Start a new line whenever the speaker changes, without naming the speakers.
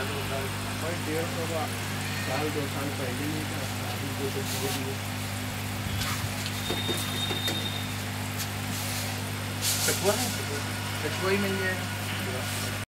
भाई 150 का साल 2 साल पहले नहीं था, अभी तो बहुत ही
कछुआ है, कछुआ ही मिल जाएगा।